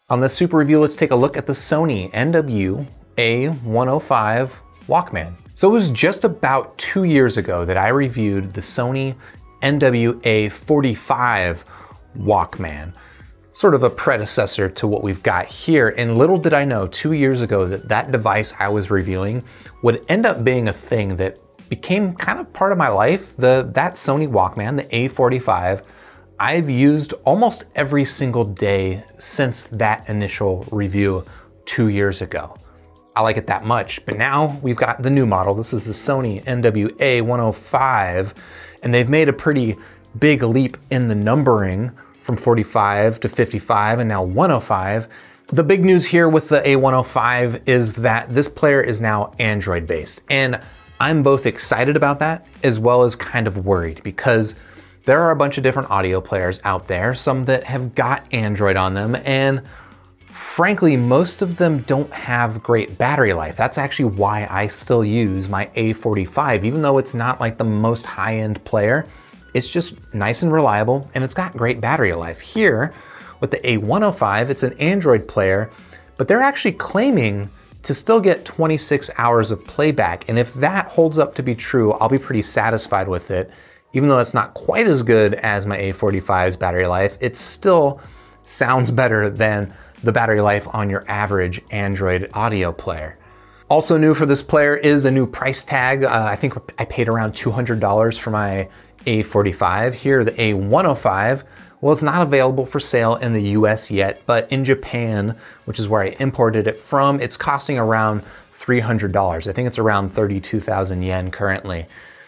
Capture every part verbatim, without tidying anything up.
On this super review, let's take a look at the Sony N W A one oh five Walkman. So it was just about two years ago that I reviewed the Sony N W A forty-five Walkman, sort of a predecessor to what we've got here. And little did I know two years ago that that device I was reviewing would end up being a thing that became kind of part of my life. The, that Sony Walkman, the A forty-five, I've used almost every single day since that initial review two years ago. I like it that much, but now we've got the new model. This is the Sony N W A one oh five, and they've made a pretty big leap in the numbering from forty-five to fifty-five and now one oh five. The big news here with the A one oh five is that this player is now Android based, and I'm both excited about that as well as kind of worried, because there are a bunch of different audio players out there, some that have got Android on them, and frankly, most of them don't have great battery life. That's actually why I still use my A forty-five, even though it's not like the most high-end player. It's just nice and reliable, and it's got great battery life. Here, with the A one oh five, it's an Android player, but they're actually claiming to still get twenty-six hours of playback, and if that holds up to be true, I'll be pretty satisfied with it. Even though it's not quite as good as my A forty-five's battery life, it still sounds better than the battery life on your average Android audio player. Also new for this player is a new price tag. Uh, I think I paid around two hundred dollars for my A forty-five. Here, the A one oh five, well, it's not available for sale in the U S yet, but in Japan, which is where I imported it from, it's costing around three hundred dollars. I think it's around thirty-two thousand yen currently.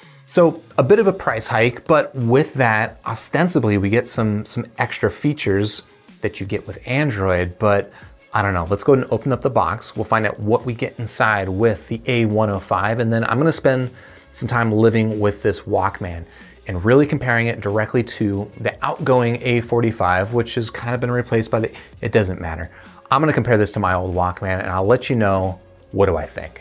So a bit of a price hike, but with that, ostensibly we get some, some extra features that you get with Android, but I don't know. Let's go ahead and open up the box. We'll find out what we get inside with the A one oh five, and then I'm gonna spend some time living with this Walkman and really comparing it directly to the outgoing A forty-five, which has kind of been replaced by the, it doesn't matter. I'm gonna compare this to my old Walkman, and I'll let you know, what do I think?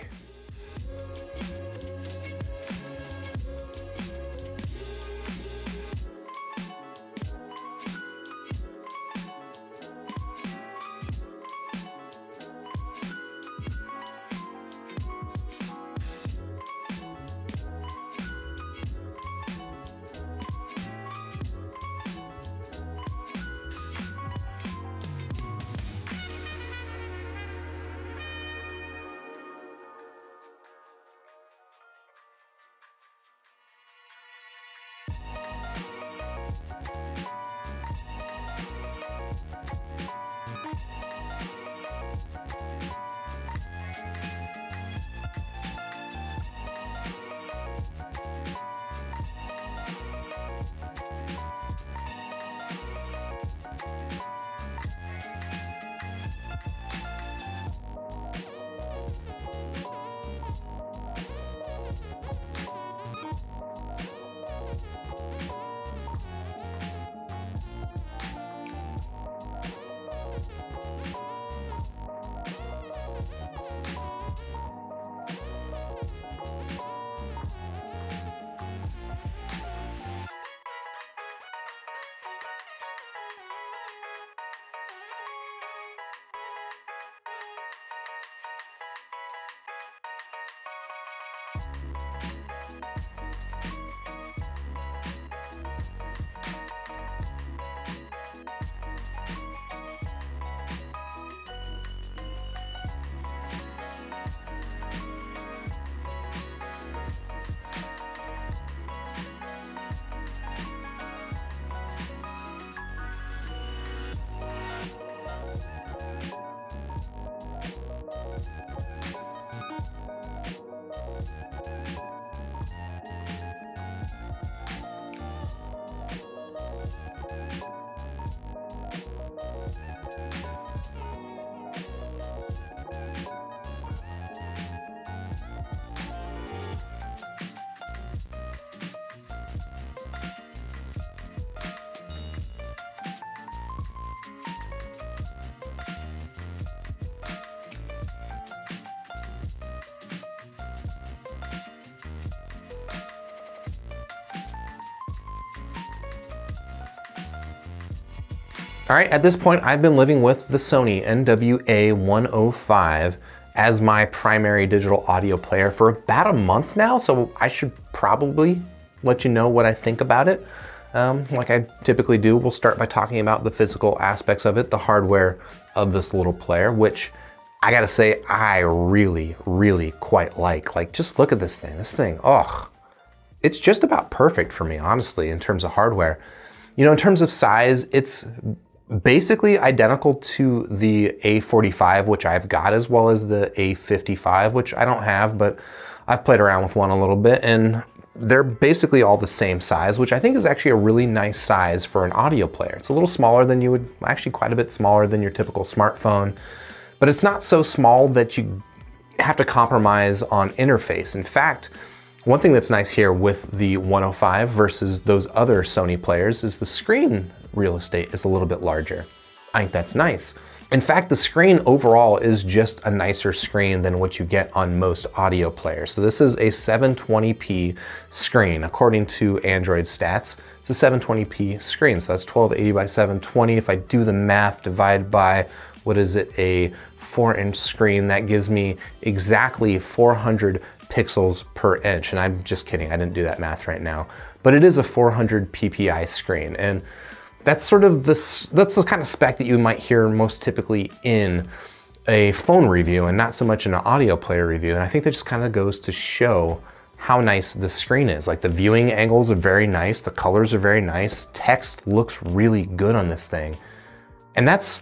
All right, at this point, I've been living with the Sony N W A one oh five as my primary digital audio player for about a month now, so I should probably let you know what I think about it. Um, like I typically do, we'll start by talking about the physical aspects of it, the hardware of this little player, which I gotta say, I really, really quite like. Like, just look at this thing. This thing, oh, it's just about perfect for me, honestly, in terms of hardware. You know, in terms of size, it's basically identical to the A forty-five, which I've got, as well as the A fifty-five, which I don't have, but I've played around with one a little bit, and they're basically all the same size, which I think is actually a really nice size for an audio player. It's a little smaller than you would, actually quite a bit smaller than your typical smartphone, but it's not so small that you have to compromise on interface. In fact, one thing that's nice here with the one oh five versus those other Sony players is the screen real estate is a little bit larger. I think that's nice. In fact, the screen overall is just a nicer screen than what you get on most audio players. So this is a seven twenty p screen. According to Android stats, it's a seven twenty p screen. So that's twelve eighty by seven twenty. If I do the math, divide by, what is it, a four inch screen, that gives me exactly four hundred pixels per inch. And I'm just kidding, I didn't do that math right now. But it is a four hundred p p i screen. And that's sort of this, that's the kind of spec that you might hear most typically in a phone review and not so much in an audio player review. And I think that just kind of goes to show how nice the screen is. Like, the viewing angles are very nice, the colors are very nice, text looks really good on this thing. And that's,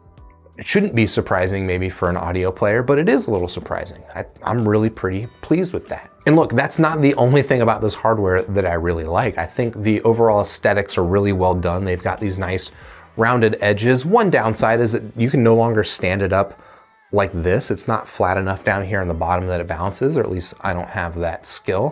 it shouldn't be surprising maybe for an audio player, but it is a little surprising. I, I'm really pretty pleased with that. And look, that's not the only thing about this hardware that I really like. I think the overall aesthetics are really well done. They've got these nice rounded edges. One downside is that you can no longer stand it up like this. It's not flat enough down here on the bottom that it bounces, or at least I don't have that skill.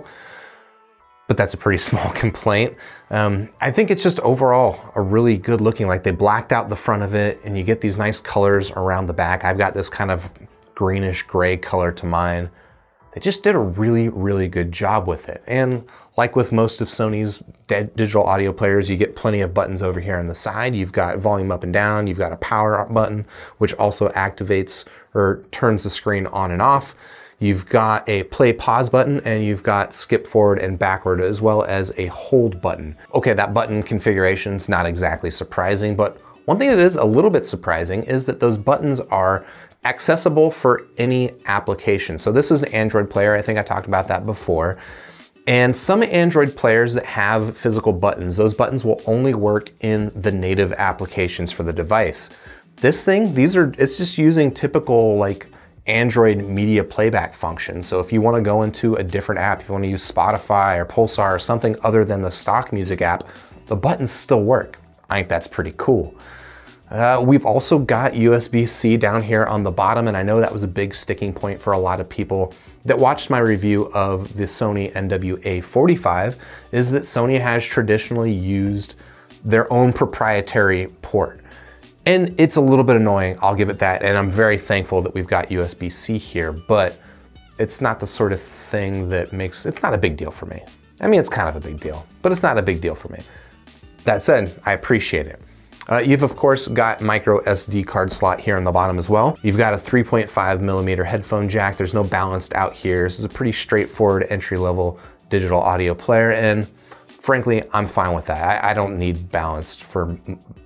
But that's a pretty small complaint. Um, I think it's just overall a really good looking, like they blacked out the front of it and you get these nice colors around the back. I've got this kind of greenish gray color to mine. They just did a really, really good job with it. And like with most of Sony's digital audio players, you get plenty of buttons over here on the side. You've got volume up and down, you've got a power button, which also activates or turns the screen on and off. You've got a play pause button, and you've got skip forward and backward, as well as a hold button. Okay, that button configuration's not exactly surprising, but one thing that is a little bit surprising is that those buttons are accessible for any application. So this is an Android player. I think I talked about that before. And some Android players that have physical buttons, those buttons will only work in the native applications for the device. This thing, these are, it's just using typical like Android media playback functions. So if you want to go into a different app, if you want to use Spotify or Pulsar or something other than the stock music app, the buttons still work. I think that's pretty cool. Uh, we've also got U S B C down here on the bottom, and I know that was a big sticking point for a lot of people that watched my review of the Sony N W A forty-five, is that Sony has traditionally used their own proprietary port. And it's a little bit annoying, I'll give it that, and I'm very thankful that we've got U S B C here, but it's not the sort of thing that makes, it's not a big deal for me. I mean, it's kind of a big deal, but it's not a big deal for me. That said, I appreciate it. Uh, you've of course got micro S D card slot here on the bottom as well. You've got a three point five millimeter headphone jack. There's no balanced out here. This is a pretty straightforward entry-level digital audio player, and frankly, I'm fine with that. I, I don't need balanced for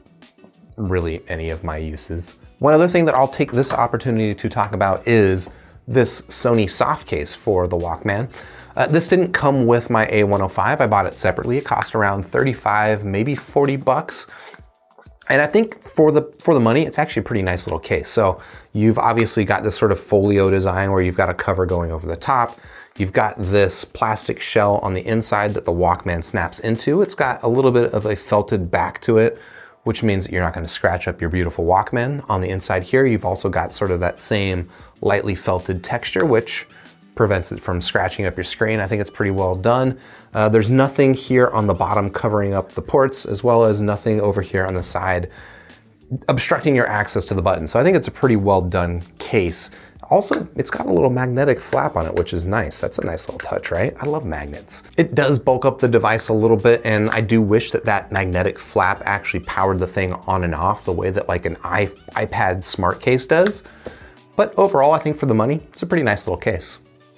really any of my uses. One other thing that I'll take this opportunity to talk about is this Sony soft case for the Walkman. Uh, this didn't come with my A one oh five. I bought it separately. It cost around thirty-five, maybe forty bucks. And I think for the for the money, it's actually a pretty nice little case. So you've obviously got this sort of folio design where you've got a cover going over the top. You've got this plastic shell on the inside that the Walkman snaps into. It's got a little bit of a felted back to it, which means that you're not going to scratch up your beautiful Walkman. On the inside here, you've also got sort of that same lightly felted texture, which prevents it from scratching up your screen. I think it's pretty well done. Uh, there's nothing here on the bottom covering up the ports, as well as nothing over here on the side obstructing your access to the button. So I think it's a pretty well done case. Also, it's got a little magnetic flap on it, which is nice. That's a nice little touch, right? I love magnets. It does bulk up the device a little bit, and I do wish that that magnetic flap actually powered the thing on and off the way that like an iPad smart case does. But overall, I think for the money, it's a pretty nice little case.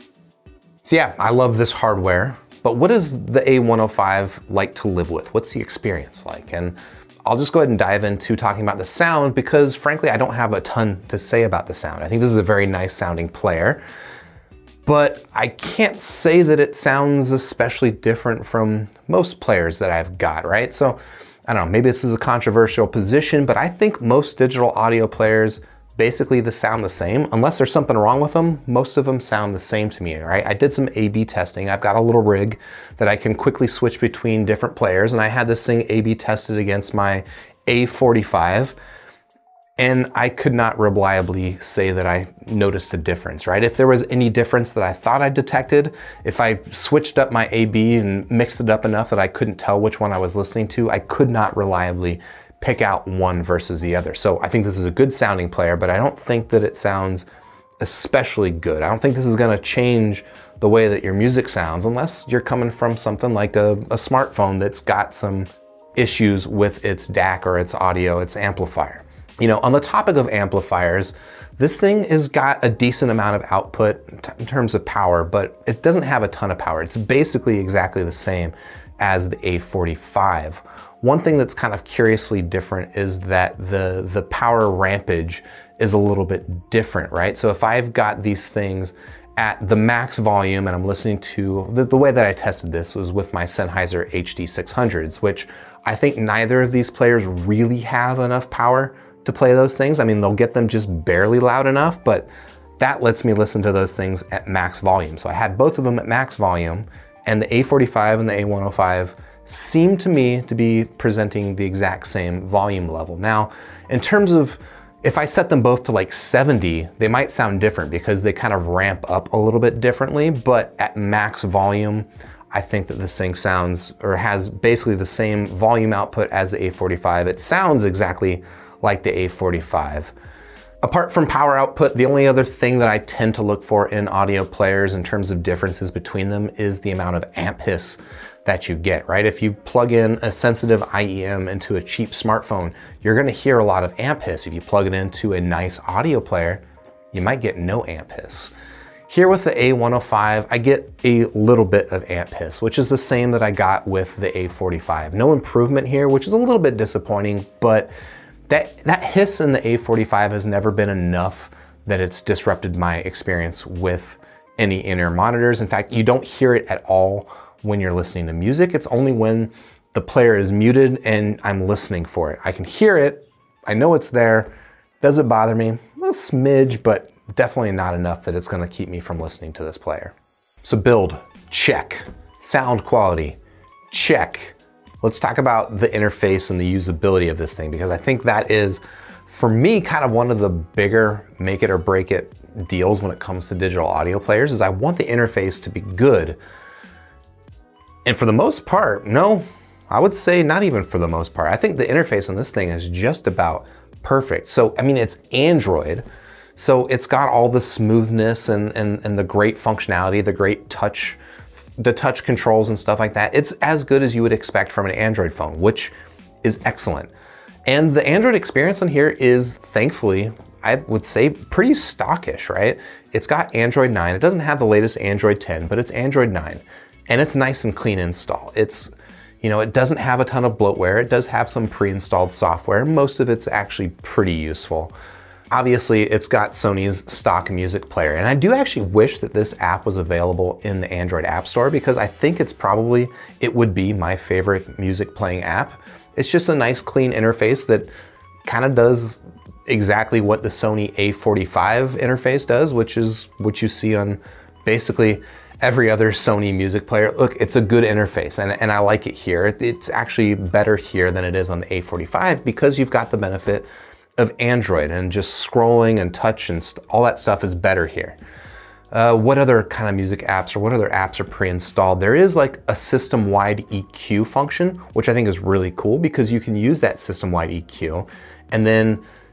So yeah, I love this hardware, but what is the A one oh five like to live with? What's the experience like? And I'll just go ahead and dive into talking about the sound because frankly, I don't have a ton to say about the sound. I think this is a very nice sounding player, but I can't say that it sounds especially different from most players that I've got, right? So I don't know, maybe this is a controversial position, but I think most digital audio players basically they sound the same. Unless there's something wrong with them, most of them sound the same to me, right? I did some A B testing. I've got a little rig that I can quickly switch between different players, and I had this thing A B tested against my A forty-five, and I could not reliably say that I noticed a difference, right? If there was any difference that I thought I detected, if I switched up my A B and mixed it up enough that I couldn't tell which one I was listening to, I could not reliably pick out one versus the other. So I think this is a good sounding player, but I don't think that it sounds especially good. I don't think this is gonna change the way that your music sounds unless you're coming from something like a, a smartphone that's got some issues with its D A C or its audio, its amplifier. You know, on the topic of amplifiers, this thing has got a decent amount of output in terms of power, but it doesn't have a ton of power. It's basically exactly the same as the A forty-five. One thing that's kind of curiously different is that the, the power rampage is a little bit different, right? So if I've got these things at the max volume and I'm listening to, the, the way that I tested this was with my Sennheiser H D six hundreds, which I think neither of these players really have enough power to play those things. I mean, they'll get them just barely loud enough, but that lets me listen to those things at max volume. So I had both of them at max volume, and the A forty-five and the A one oh five seem to me to be presenting the exact same volume level. Now, in terms of if I set them both to like seventy, they might sound different because they kind of ramp up a little bit differently, but at max volume, I think that this thing sounds or has basically the same volume output as the A forty-five. It sounds exactly like the A forty-five. Apart from power output, the only other thing that I tend to look for in audio players in terms of differences between them is the amount of amp hiss that you get, right? If you plug in a sensitive I E M into a cheap smartphone, you're gonna hear a lot of amp hiss. If you plug it into a nice audio player, you might get no amp hiss. Here with the A one oh five, I get a little bit of amp hiss, which is the same that I got with the A forty-five. No improvement here, which is a little bit disappointing, but that, that hiss in the A forty-five has never been enough that it's disrupted my experience with any in-ear monitors. In fact, you don't hear it at all when you're listening to music. It's only when the player is muted and I'm listening for it. I can hear it, I know it's there. Does it bother me? A smidge, but definitely not enough that it's gonna keep me from listening to this player. So build, check. Sound quality, check. Let's talk about the interface and the usability of this thing, because I think that is, for me, kind of one of the bigger make it or break it deals when it comes to digital audio players, is I want the interface to be good. And for the most part, no, I would say not even for the most part. I think the interface on this thing is just about perfect. So, I mean, it's Android, so it's got all the smoothness and, and, and the great functionality, the great touch, the touch controls and stuff like that. It's as good as you would expect from an Android phone, which is excellent. And the Android experience on here is, thankfully, I would say pretty stockish, right? It's got Android nine. It doesn't have the latest Android ten, but it's Android nine. And it's nice and clean install. It's, you know, it doesn't have a ton of bloatware. It does have some pre-installed software. Most of it's actually pretty useful. Obviously, it's got Sony's stock music player. And I do actually wish that this app was available in the Android App Store, because I think it's probably, it would be my favorite music playing app. It's just a nice clean interface that kind of does exactly what the Sony A forty-five interface does, which is what you see on basically every other Sony music player. Look, it's a good interface, and, and I like it here. It's actually better here than it is on the A forty-five because you've got the benefit of Android, and just scrolling and touch and all that stuff is better here. Uh, what other kind of music apps or what other apps are pre-installed? There is like a system-wide E Q function, which I think is really cool because you can use that system-wide E Q and then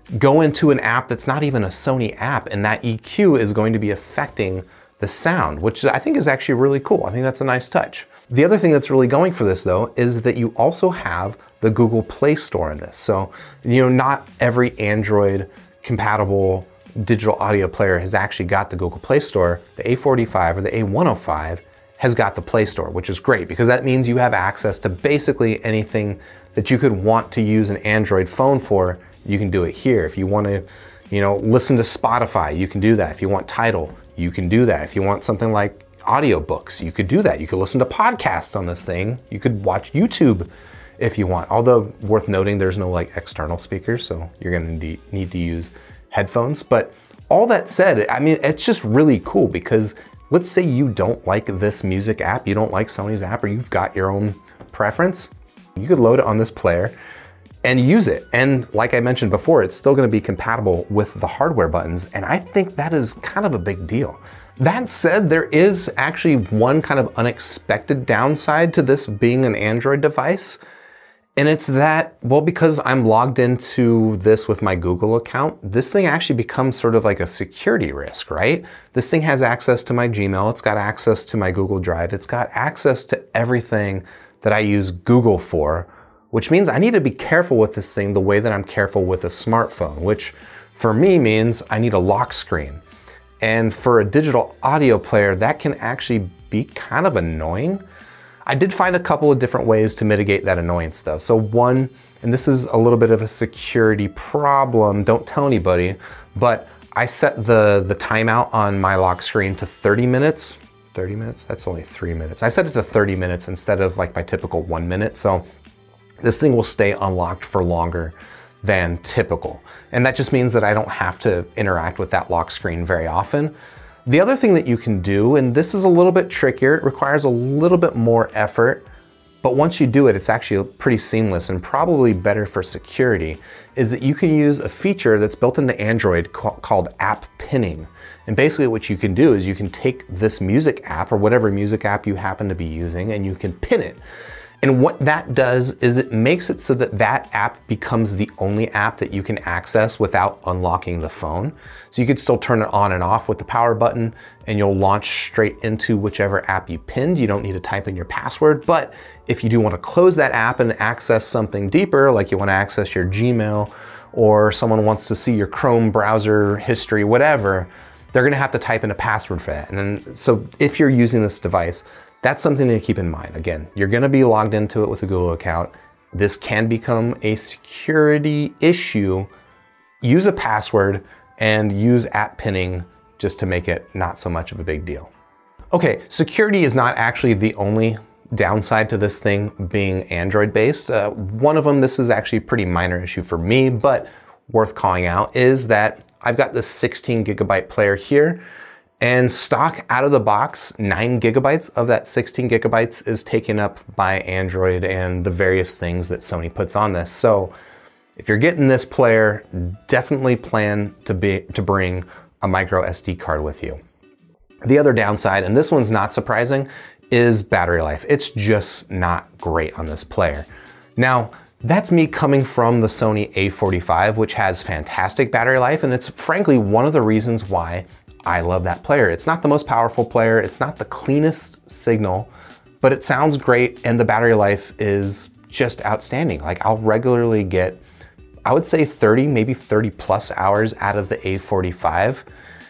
go into an app that's not even a Sony app, and that E Q is going to be affecting the sound, which I think is actually really cool. I think that's a nice touch. The other thing that's really going for this though is that you also have the Google Play Store in this. So, you know, not every Android compatible digital audio player has actually got the Google Play Store. The A forty-five or the A one oh five has got the Play Store, which is great because that means you have access to basically anything that you could want to use an Android phone for. You can do it here. If you want to, you know, listen to Spotify, you can do that. If you want Tidal, you can do that. If you want something like audiobooks, you could do that. You could listen to podcasts on this thing. You could watch YouTube if you want. Although worth noting, there's no like external speakers, so you're gonna need to use headphones. But all that said, I mean, it's just really cool because let's say you don't like this music app, you don't like Sony's app, or you've got your own preference, you could load it on this player and use it. And like I mentioned before, it's still gonna be compatible with the hardware buttons. And I think that is kind of a big deal. That said, there is actually one kind of unexpected downside to this being an Android device. And it's that, well, because I'm logged into this with my Google account, this thing actually becomes sort of like a security risk, right? This thing has access to my Gmail, it's got access to my Google Drive, it's got access to everything that I use Google for, which means I need to be careful with this thing the way that I'm careful with a smartphone, which for me means I need a lock screen. And for a digital audio player, that can actually be kind of annoying. I did find a couple of different ways to mitigate that annoyance though. So one, and this is a little bit of a security problem, don't tell anybody, but I set the, the timeout on my lock screen to thirty minutes. thirty minutes? That's only three minutes. I set it to thirty minutes instead of like my typical one minute. So this thing will stay unlocked for longer than typical. And that just means that I don't have to interact with that lock screen very often. The other thing that you can do, and this is a little bit trickier, it requires a little bit more effort, but once you do it, it's actually pretty seamless and probably better for security, is that you can use a feature that's built into Android called app pinning. And basically what you can do is you can take this music app or whatever music app you happen to be using and you can pin it. And what that does is it makes it so that that app becomes the only app that you can access without unlocking the phone. So you could still turn it on and off with the power button and you'll launch straight into whichever app you pinned. You don't need to type in your password, but if you do want to close that app and access something deeper, like you want to access your Gmail or someone wants to see your Chrome browser history, whatever, they're going to have to type in a password for that. And then, so if you're using this device, that's something to keep in mind. Again, you're gonna be logged into it with a Google account. This can become a security issue. Use a password and use app pinning just to make it not so much of a big deal. Okay, security is not actually the only downside to this thing being Android based. Uh, one of them, this is actually a pretty minor issue for me, but worth calling out, is that I've got this sixteen gigabyte player here. And stock out of the box, nine gigabytes of that sixteen gigabytes is taken up by Android and the various things that Sony puts on this. So if you're getting this player, definitely plan to be to bring a micro S D card with you. The other downside, and this one's not surprising, is battery life. It's just not great on this player. Now, that's me coming from the Sony A forty-five, which has fantastic battery life, and it's frankly one of the reasons why I love that player. It's not the most powerful player, it's not the cleanest signal, but it sounds great and the battery life is just outstanding. Like I'll regularly get, I would say thirty, maybe thirty plus hours out of the A forty-five.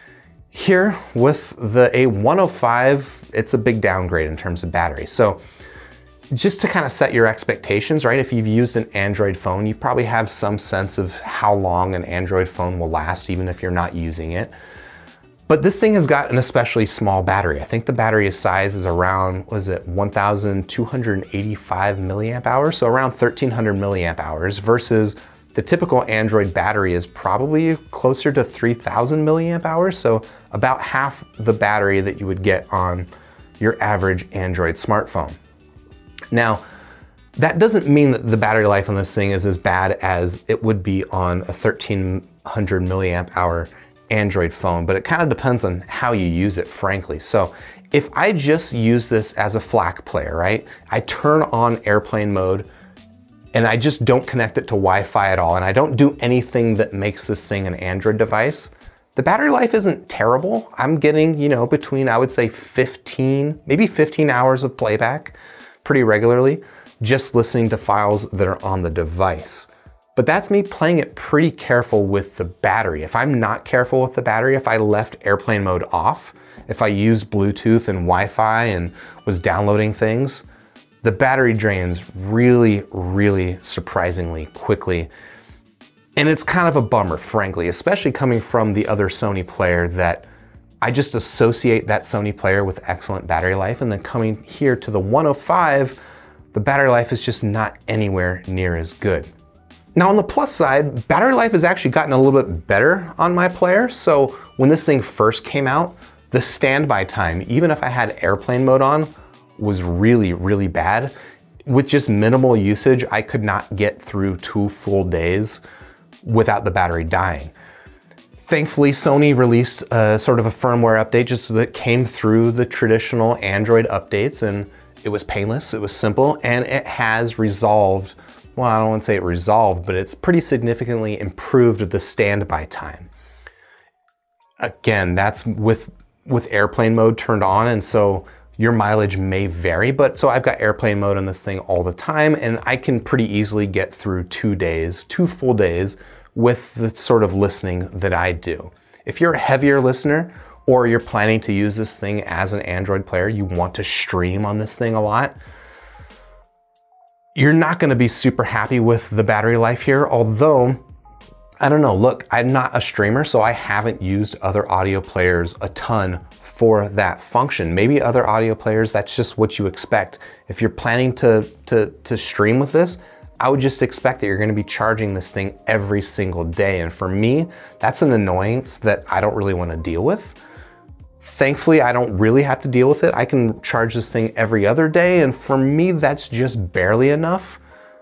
Here with the A one oh five, it's a big downgrade in terms of battery. So just to kind of set your expectations, right? If you've used an Android phone, you probably have some sense of how long an Android phone will last, even if you're not using it. But this thing has got an especially small battery. I think the battery size is around, was it one thousand two hundred eighty-five milliamp hours? So around thirteen hundred milliamp hours versus the typical Android battery is probably closer to three thousand milliamp hours. So about half the battery that you would get on your average Android smartphone. Now, that doesn't mean that the battery life on this thing is as bad as it would be on a thirteen hundred milliamp hour Android phone, but it kind of depends on how you use it, frankly. So if I just use this as a FLAC player, right? I turn on airplane mode and I just don't connect it to Wi-Fi at all, and I don't do anything that makes this thing an Android device, the battery life isn't terrible. I'm getting, you know, between, I would say fifteen, maybe fifteen hours of playback pretty regularly, just listening to files that are on the device. But that's me playing it pretty careful with the battery. If I'm not careful with the battery, if I left airplane mode off, if I used Bluetooth and Wi-Fi and was downloading things, the battery drains really, really surprisingly quickly. And it's kind of a bummer, frankly, especially coming from the other Sony player that I just associate that Sony player with excellent battery life, and then coming here to the one oh five, the battery life is just not anywhere near as good. Now on the plus side, battery life has actually gotten a little bit better on my player. So when this thing first came out, the standby time, even if I had airplane mode on, was really, really bad. With just minimal usage, I could not get through two full days without the battery dying. Thankfully, Sony released a sort of a firmware update just so that it came through the traditional Android updates, and it was painless, it was simple, and it has resolved, well, I don't want to say it resolved, but it's pretty significantly improved the standby time. Again, that's with, with airplane mode turned on, and so your mileage may vary, but so I've got airplane mode on this thing all the time, and I can pretty easily get through two days, two full days with the sort of listening that I do. If you're a heavier listener, or you're planning to use this thing as an Android player, you want to stream on this thing a lot, you're not gonna be super happy with the battery life here, although, I don't know, look, I'm not a streamer, so I haven't used other audio players a ton for that function. Maybe other audio players, that's just what you expect. If you're planning to, to, to stream with this, I would just expect that you're gonna be charging this thing every single day. And for me, that's an annoyance that I don't really wanna deal with. Thankfully, I don't really have to deal with it. I can charge this thing every other day, and for me, that's just barely enough.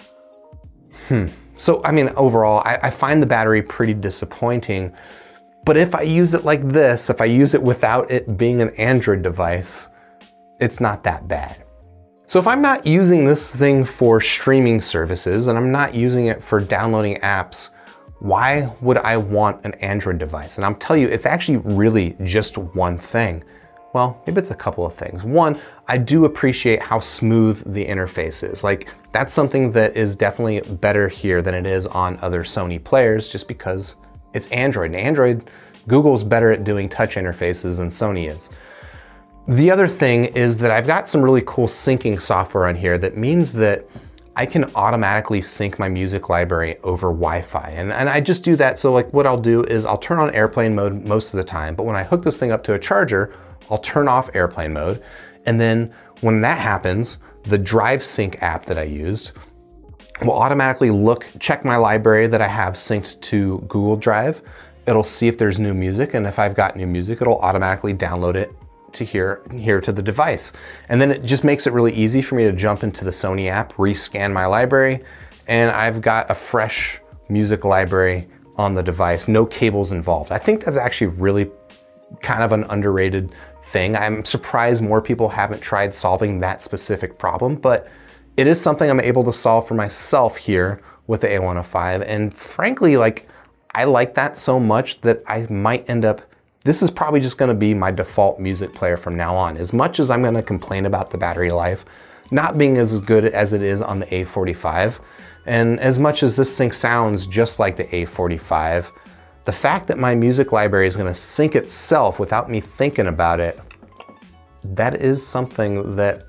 Hmm. So, I mean, overall, I, I find the battery pretty disappointing, but if I use it like this, if I use it without it being an Android device, it's not that bad. So if I'm not using this thing for streaming services, and I'm not using it for downloading apps, why would I want an Android device? And I'll tell you, it's actually really just one thing. Well, maybe it's a couple of things. One, I do appreciate how smooth the interface is. Like, that's something that is definitely better here than it is on other Sony players, just because it's Android. And Android, Google's better at doing touch interfaces than Sony is. The other thing is that I've got some really cool syncing software on here that means that I can automatically sync my music library over Wi-Fi. And, and I just do that, so like what I'll do is I'll turn on airplane mode most of the time, but when I hook this thing up to a charger, I'll turn off airplane mode. And then when that happens, the Drive Sync app that I used will automatically look, check my library that I have synced to Google Drive. It'll see if there's new music, and if I've got new music, it'll automatically download it to here, here to the device. And then it just makes it really easy for me to jump into the Sony app, rescan my library, and I've got a fresh music library on the device, no cables involved. I think that's actually really kind of an underrated thing. I'm surprised more people haven't tried solving that specific problem, but it is something I'm able to solve for myself here with the A one oh five. And frankly, like, I like that so much that I might end up, this is probably just gonna be my default music player from now on. As much as I'm gonna complain about the battery life not being as good as it is on the A forty-five, and as much as this thing sounds just like the A forty-five, the fact that my music library is gonna sync itself without me thinking about it, that is something that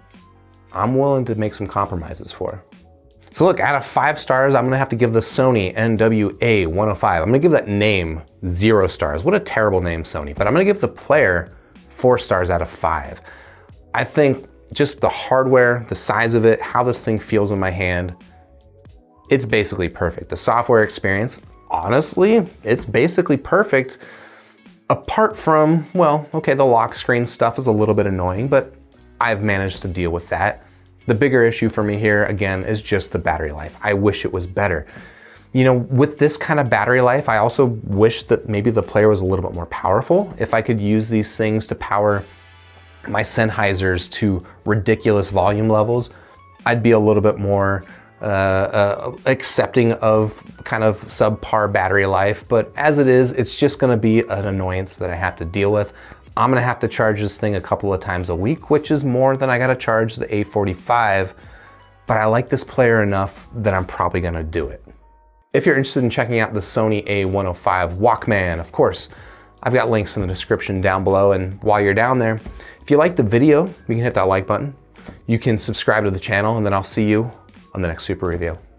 I'm willing to make some compromises for. So look, out of five stars, I'm gonna have to give the Sony N W A one oh five. I'm gonna give that name zero stars. What a terrible name, Sony. But I'm gonna give the player four stars out of five. I think just the hardware, the size of it, how this thing feels in my hand, it's basically perfect. The software experience, honestly, it's basically perfect. Apart from, well, okay, the lock screen stuff is a little bit annoying, but I've managed to deal with that. The bigger issue for me here, again, is just the battery life. I wish it was better. You know, with this kind of battery life, I also wish that maybe the player was a little bit more powerful. If I could use these things to power my Sennheisers to ridiculous volume levels, I'd be a little bit more uh, uh, accepting of kind of subpar battery life, but as it is, it's just gonna be an annoyance that I have to deal with. I'm gonna have to charge this thing a couple of times a week, which is more than I gotta charge the A forty-five, but I like this player enough that I'm probably gonna do it. If you're interested in checking out the Sony A one oh five Walkman, of course, I've got links in the description down below, and while you're down there, if you like the video, you can hit that like button. You can subscribe to the channel, and then I'll see you on the next super review.